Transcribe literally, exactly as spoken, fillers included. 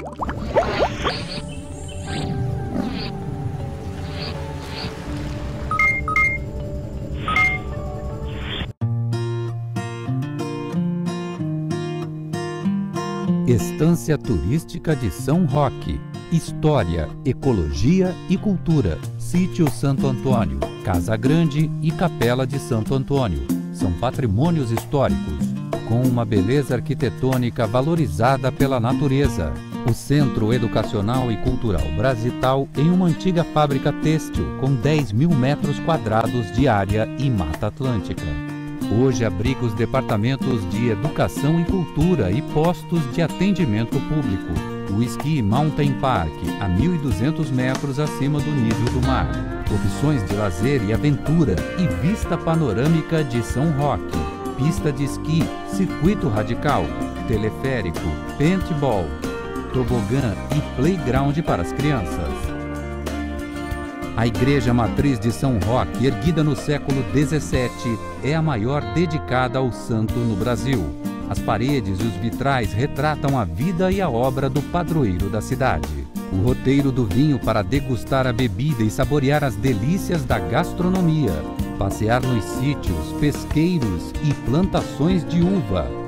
Estância Turística de São Roque. História, ecologia e cultura. Sítio Santo Antônio, Casa Grande e Capela de Santo Antônio. São patrimônios históricos, com uma beleza arquitetônica valorizada pela natureza. O Centro Educacional e Cultural Brasital em uma antiga fábrica têxtil com dez mil metros quadrados de área e Mata Atlântica. Hoje abriga os departamentos de Educação e Cultura e postos de atendimento público. O Ski Mountain Park, a mil e duzentos metros acima do nível do mar. Opções de lazer e aventura e vista panorâmica de São Roque. Pista de esqui, circuito radical, teleférico, paintball, tobogã e playground para as crianças. A Igreja Matriz de São Roque, erguida no século dezessete, é a maior dedicada ao santo no Brasil. As paredes e os vitrais retratam a vida e a obra do padroeiro da cidade. O roteiro do vinho para degustar a bebida e saborear as delícias da gastronomia. Passear nos sítios, pesqueiros e plantações de uva.